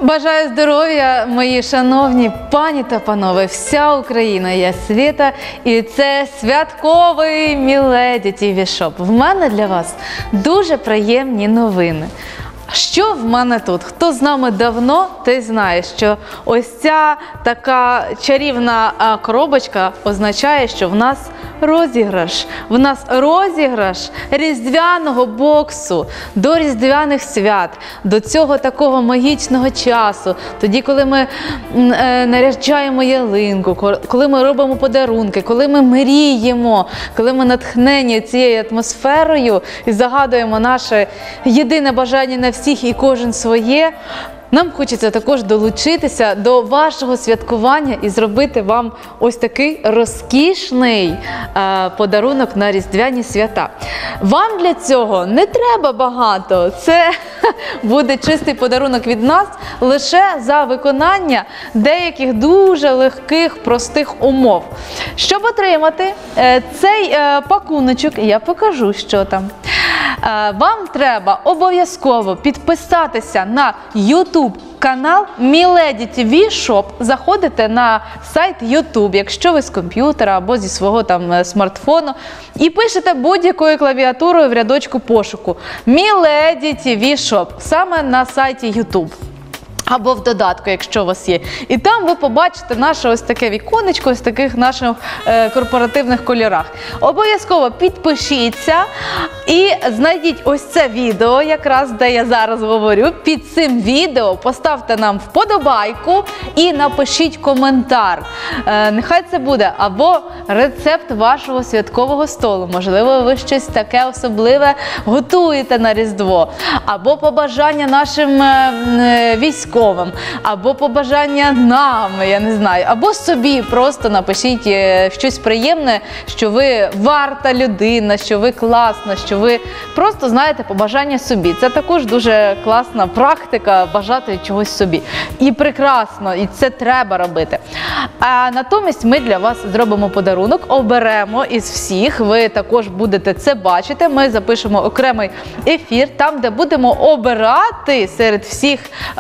Бажаю здоров'я, мої шановні пані та панове, вся Україна, я Світа, і це святковий Міледі ТВ Шоп. В мене для вас дуже приємні новини. Що в мене тут? Хто з нами давно, той знає, що ось ця така чарівна коробочка означає, що в нас розіграш. В нас розіграш різдвяного боксу до різдвяних свят, до цього такого магічного часу, тоді, коли ми наряджаємо ялинку, коли ми робимо подарунки, коли ми мріємо, коли ми натхнені цією атмосферою і загадуємо наше єдине бажання на всіх і кожен своє. Нам хочеться також долучитися до вашого святкування і зробити вам ось такий розкішний подарунок на різдвяні свята. Вам для цього не треба багато, це буде чистий подарунок від нас лише за виконання деяких дуже легких, простих умов. Щоб отримати цей пакуночок, я покажу, що там. Вам треба обов'язково підписатися на YouTube канал Міледі ТВ Шоп. Заходите на сайт YouTube, якщо ви з комп'ютера або зі свого там смартфону, і пишете будь-якою клавіатурою в рядочку пошуку Міледі ТВ Шоп, саме на сайті YouTube. Або в додатку, якщо у вас є. І там ви побачите наше ось таке віконечко, ось таких наших корпоративних кольорах. Обов'язково підпишіться і знайдіть ось це відео, якраз де я зараз говорю. Під цим відео поставте нам вподобайку і напишіть коментар. Нехай це буде або рецепт вашого святкового столу, можливо, ви щось таке особливе готуєте на Різдво, або побажання нашим військовим, або побажання нам, я не знаю, або собі просто напишіть щось приємне, що ви варта людина, що ви класна, що ви просто знаєте побажання собі. Це також дуже класна практика бажати чогось собі. І прекрасно, і це треба робити. А натомість ми для вас зробимо подарунок, оберемо із всіх, ви також будете це бачити. Ми запишемо окремий ефір, там, де будемо обирати серед всіх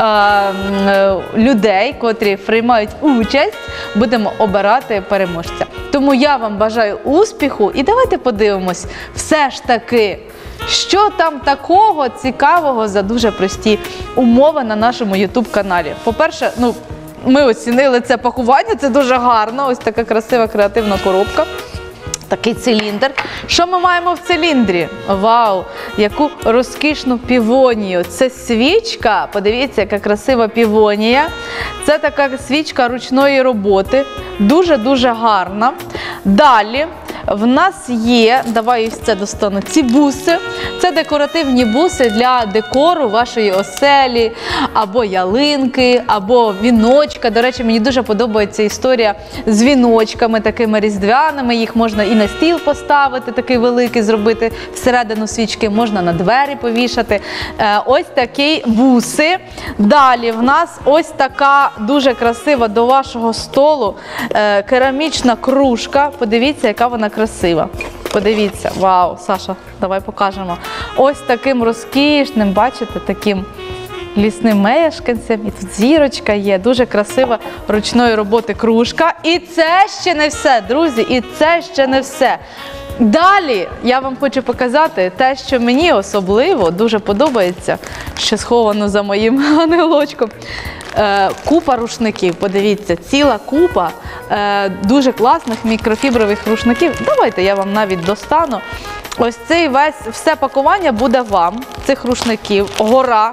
людей, котрі приймають участь, будемо обирати переможця. Тому я вам бажаю успіху і давайте подивимось все ж таки, що там такого цікавого за дуже прості умови на нашому YouTube-каналі. По-перше, ми оцінили це пакування, це дуже гарно, ось така красива креативна коробка. Такий циліндр. Що ми маємо в циліндрі? Вау! Яку розкішну півонію. Це свічка, подивіться, яка красива півонія. Це така свічка ручної роботи. Дуже-дуже гарна. Далі в нас є, давай ось це достану, ці буси. Це декоративні буси для декору вашої оселі, або ялинки, або віночка. До речі, мені дуже подобається історія з віночками такими різдвяними. Їх можна і на стіл поставити, такий великий зробити, всередину свічки, можна на двері повішати. Ось такі буси. Далі в нас ось така дуже красива до вашого столу керамічна кружка. Подивіться, яка вона красива. Подивіться, вау, Саша, давай покажемо. Ось таким розкішним, бачите, таким лісним мешканцям. І тут зірочка є, дуже красива ручної роботи кружка. І це ще не все, друзі, і це ще не все. Далі я вам хочу показати те, що мені особливо дуже подобається, що сховано за моїм ангелочком. Купа рушників, подивіться, ціла купа дуже класних мікрофібрових рушників. Давайте я вам навіть достану. Ось цей все пакування буде вам, цих рушників, гора.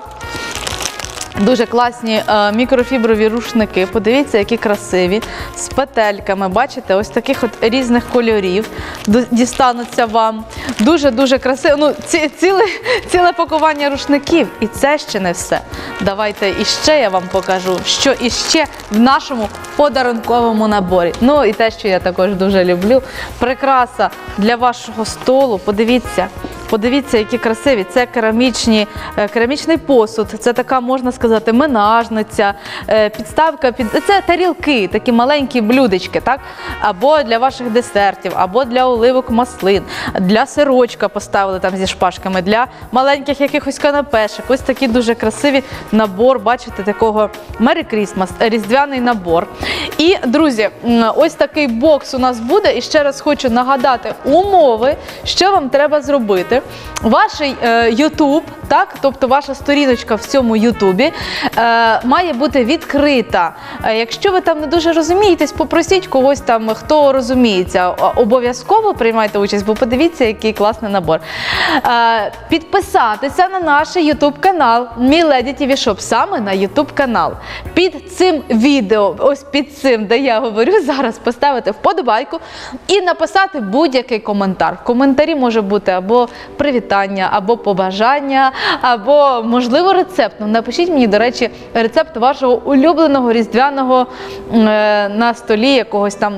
Дуже класні мікрофіброві рушники, подивіться, які красиві, з петельками, бачите, ось таких от різних кольорів дістануться вам. Дуже-дуже красиво, ціле пакування рушників. І це ще не все. Давайте іще я вам покажу, що іще в нашому подарунковому наборі. Ну і те, що я також дуже люблю, прикраса для вашого столу, подивіться. Подивіться, які красиві. Це керамічний посуд, це така, можна сказати, менажниця, підставка, це тарілки, такі маленькі блюдечки, так? Або для ваших десертів, або для оливок, маслин, для сирочка поставили там зі шпажками, для маленьких якихось канапешок. Ось такі дуже красиві набор, бачите, такого Merry Christmas, різдвяний набор. І, друзі, ось такий бокс у нас буде. І ще раз хочу нагадати умови, що вам треба зробити. Ваш YouTube, так, тобто ваша сторіночка в цьому YouTube має бути відкрита. Якщо ви там не дуже розумієтесь, попросіть когось там, хто розуміється. Обов'язково приймайте участь, бо подивіться, який класний набор. Підписатися на наш YouTube канал Milady TV Shop, саме на YouTube канал. Під цим відео, ось під цим, де я говорю, зараз поставити вподобайку і написати будь-який коментар. В коментарі може бути або привітання, або побажання, або, можливо, рецепт. Напишіть мені, до речі, рецепт вашого улюбленого різдвяного на столі якогось там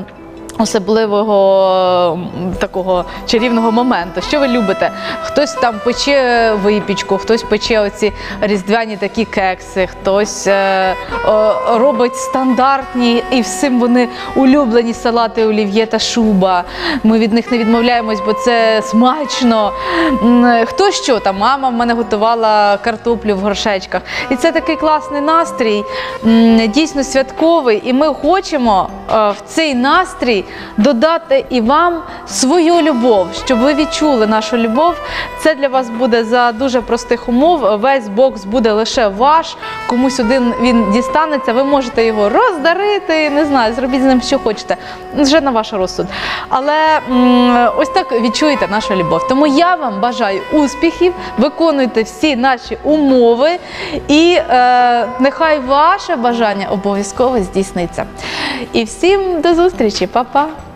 особливого такого чарівного моменту. Що ви любите? Хтось там пече випічку, хтось пече оці різдвяні такі кекси, хтось робить стандартні і всім вони улюблені салати олів'є та шуба. Ми від них не відмовляємось, бо це смачно. Хто що там? Мама в мене готувала картоплю в горшечках. І це такий класний настрій, дійсно святковий. І ми хочемо в цей настрій додати і вам свою любов, щоб ви відчули нашу любов. Це для вас буде за дуже простих умов. Весь бокс буде лише ваш, комусь один він дістанеться, ви можете його роздарити, не знаю, зробіть з ним що хочете, вже на ваш розсуд. Але ось так відчуєте нашу любов. Тому я вам бажаю успіхів, виконуйте всі наші умови і нехай ваше бажання обов'язково здійсниться. І всім до зустрічі, па-па!